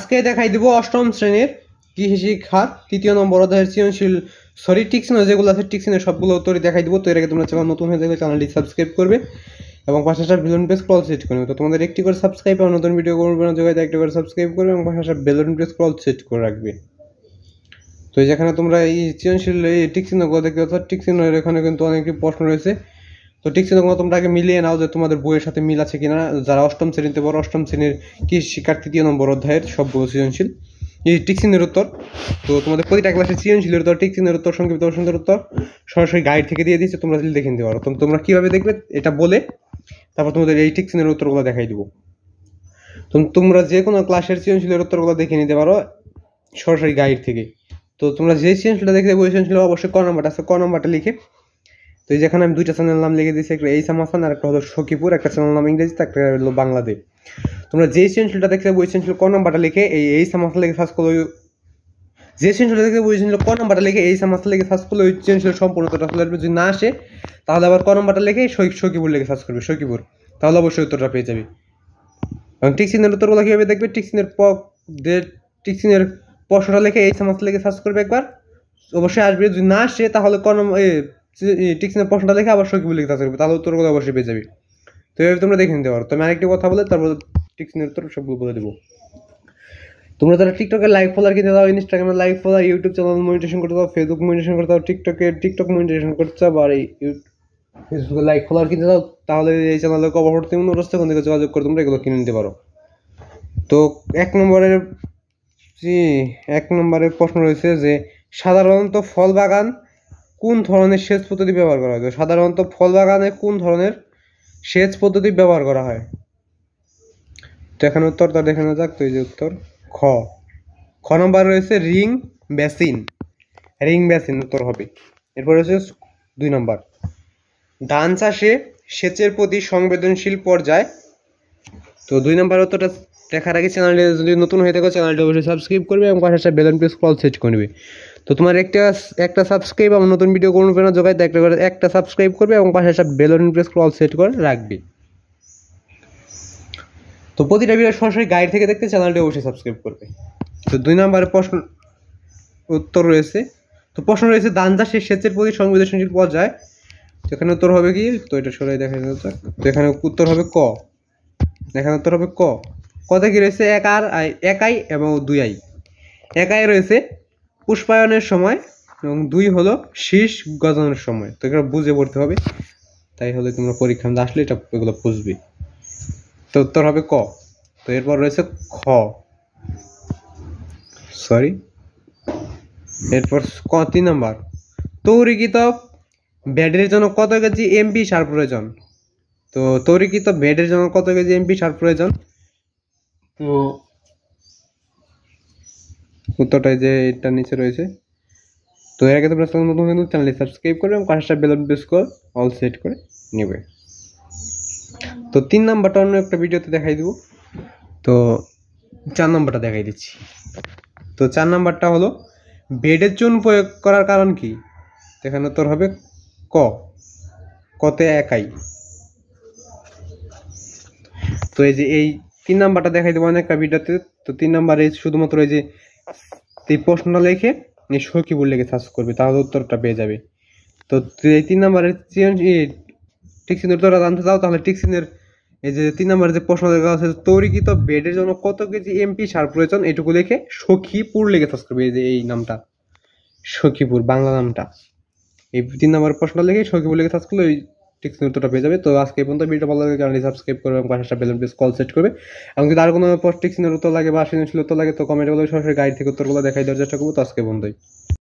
আজকে দেখাই দিব অষ্টম শ্রেণীর কৃষি শিক্ষার ৩য় নম্বর অধ্যায়ের সৃজনশীল টিকচিহ্ন যেগুলো আছে টিকচিহ্নের সবগুলো উত্তরই দেখাই দিব। তো এর আগে তোমরা চ্যানেল নতুন হয়ে থাকলে চ্যানেলটি সাবস্ক্রাইব করবে এবং পাশে আসা বেলুন প্রেস স্ক্রল সেট করবে। তো তোমাদের একটি করে সাবস্ক্রাইব আর নতুন ভিডিও করবে না জায়গায় একটি করে সাবস্ক্রাইব করবে এবং পাশে আসা বেলুন প্রেস স্ক্রল সেট করে রাখবে। তো যেখানে তোমরা এই সৃজনশীল এই টিকচিহ্নগুলো দেখতে পাচ্ছ, টিকচিহ্নের এখানে কিন্তু অনেকটি প্রশ্ন রয়েছে। তো টিকচিহ্নগুলো তোমরা আগে মিলিয়ে নাও যে তোমাদের বইয়ের সাথে মিল আছে কিনা। যারা অষ্টম শ্রেণীতে পড়ো, অষ্টম শ্রেণীর কৃষি শিক্ষার ৩য় নম্বর অধ্যায়ের সবগুলো সৃজনশীল এই টিকচিহ্নের উত্তর। তো তোমাদের প্রতিটা ক্লাসে সৃজনশীলের উত্তর, টিকচিহ্নের উত্তর, সংক্ষিপ্ত প্রশ্নের উত্তর সরাসরি গাইড থেকে দিয়ে দিচ্ছে, তোমরা দেখে নিতে পারো। তোমরা কিভাবে দেখবে এটা বলে তারপর তোমাদের এই টিকচিহ্নের উত্তরগুলো দেখাই দিব। তোমরা যে কোনো ক্লাসের সৃজনশীলের উত্তরগুলো দেখে নিতে পারো সরাসরি গাইড থেকে। তো তোমরা যে সৃজনশীলটা দেখতে ওই সৃজনশীল অবশ্যই ক নাম্বারটা আছে, ক নাম্বারটা লিখে। তো এই যেখানে আমি দুইটা চ্যানেল নাম লিখে দিয়েছি, একটা এই সামাসান আর একটা হলো সখীপুর, একটা চ্যানেল নাম ইংরেজিতে, একটা হলো বাংলাতে। তোমরা যে সৃজনশীলটা দেখতে ওই সৃজনশীল ক নাম্বারটা লিখে এই সামাসান লিখে সার্চ করলে, যে সৃজনশীলটা দেখতে ওই সৃজনশীল ক নাম্বারটা লিখে এই সামাসান লিখে সার্চ করলে ওই সৃজনশীল সম্পূর্ণ উত্তরটা চলে আসবে। যদি না আসে তাহলে আবার ক নাম্বারটা লিখে সখীপুর লিখে সার্চ করবে, সখীপুর, তাহলে অবশ্যই উত্তরটা পেয়ে যাবে। এবং টিকচিহ্নের উত্তরগুলো কীভাবে দেখবে, টিকচিহ্নের প্রশ্নটা লিখে এই সামাসান লিখে সার্চ করবে একবার, অবশ্যই আসবে। যদি না আসে তাহলে ক নম্বর টিকচিহ্নের প্রশ্নটা লিখে আবার সখীপুর লিখে সার্চ করবে, তাহলে উত্তরগুলো অবশ্যই পেয়ে যাবে। তো এভাবে তোমরা দেখে নিতে পারো। তো আমি আরেকটি কথা বলে তারপর টিকচিহ্নের উত্তর সবগুলো বলে দেবো। তোমরা যারা টিকটকে লাইক ফলোয়ার কিনতে দাও, ইনস্টাগ্রামে like follower, YouTube channel monetization করতে দাও, ফেসবুক মনিটাইজেশন করতে দাও, টিকটক মনিটাইজেশন করতে চাও, আর এই ফেসবুকে লাইক ফলোয়ার কিনতে দাও, তাহলে এই চ্যানেলে পরবর্তী অনুরোধ থেকে যোগাযোগ করে তোমরা এগুলো কিনে নিতে পারো। তো এক নম্বরের প্রশ্ন রয়েছে যে সাধারণত ফল বাগান কোন ধরনের সেচ পদ্ধতি ব্যবহার করা হয়। তো সাধারণত ফল বাগানে কোন ধরনের সেচ পদ্ধতি ব্যবহার করা হয়। তো এখানে উত্তরটা দেখে নেওয়া যাক। তো এই যে উত্তর খ নম্বর রয়েছে রিং বেসিন উত্তর হবে। এরপর রয়েছে 2 নম্বর ধান চাষে সেচের প্রতি সংবেদনশীল পর্যায়। তো 2 নম্বর উত্তরটা দেখার আগে চ্যানেলটি যদি নতুন হয়ে থাকে চ্যানেলটি অবশ্যই সাবস্ক্রাইব করবে এবং পাশে একটা বেল প্রেস স্ক্রল সেট করবে। তো তোমার একটা সাবস্ক্রাইব এবং নতুন ভিডিও করবে না জোগায় একটা সাবস্ক্রাইব করবে এবং পাশে একটা বেল প্রেস স্ক্রল সেট করে রাখবে। তো প্রতিটা ভিডিও সরাসরি গাইড থেকে দেখতে চ্যানেলটি অবশ্যই সাবস্ক্রাইব করবে। তো 2 নম্বরের প্রশ্ন উত্তর রয়েছে, তো প্রশ্ন রয়েছে ধান চাষে সেচের প্রতি সংবেদনশীল পর্যায়। তো এখানে উত্তর হবে কি, তো এটা সরাই দেখা যাচ্ছে। তো এখানে উত্তর হবে ক, এখানে উত্তর হবে ক। কতে কি রয়েছে, একাই এবং 2 একাই রয়েছে পুষ্পায়নের সময় এবং 2 হলো শীষ গজানোর সময়। তো এগুলো বুঝে পড়তে হবে, তাই হলে তোমরা পরীক্ষা আসলে এগুলো বুঝবে। তো উত্তর হবে ক। তো এরপর রয়েছে এরপর 3 নম্বর তৈরিকৃত ব্যাডের জন্য কত কেজি এমপি সার প্রয়োজন। তো তৈরিকৃত ব্যাডের জন্য কত কেজি এমপি সার প্রয়োজন। তো উত্তরটাই যে এটা নিচে রয়েছে। তো এর আগে তোমরা নতুন চ্যানেলটি সাবস্ক্রাইব করবে এবং পাশে বেল প্রেস করে অল সেট করে নেবে। তো 3 নাম্বারটা অন্য একটা ভিডিওতে দেখাই দিব। তো 4 নাম্বারটা দেখাই দিচ্ছি। তো 4 নাম্বারটা হলো বেডের চুন প্রয়োগ করার কারণ কি। এখানে উত্তর হবে কতে একাই। তো এই যে এই 3 নাম্বারটা দেখাই দেবো অনেকটা ভিডিওতে। তো 3 নাম্বারে শুধুমাত্র এই যে এই প্রশ্নটা লিখে সখীপুর লিখে সার্চ করবে, তাহলে উত্তরটা পেয়ে যাবে। তো এই 3 নাম্বারের টিকচিহ্নের উত্তরটা জানতে চাও, তাহলে টিকচিহ্নের এই যে 3 নাম্বারের যে প্রশ্ন লেখা আছে তৈরিকৃত বেডের জন্য কত কেজি এমপি সার প্রয়োজন, এটুকু লিখে সখীপুর লিখে সার্চ করবে। এই যে এই নামটা সখীপুর, বাংলা নামটা, এই 3 নাম্বারের প্রশ্নটা লিখে সখীপুর লিখে সার্চ করলে ওই টিকচিহ্নের উত্তরটা পেয়ে যাবে। তো আজকে এই পর্যন্ত ভিডিও ভালো লাগে চ্যানেলটি সাবস্ক্রাইব করবে এবং পাশে একটা বেল প্রেস কল সেট করবে। এবং যদি আর কোনো টিকচিহ্নের উত্তর লাগে বা সৃজনশীল উত্তর লাগে তো কমেন্টে বলে সরাসরি গাইড থেকে উত্তরগুলো দেখাই দেওয়ার চেষ্টা করবো। তো আজকে বন্ধুই।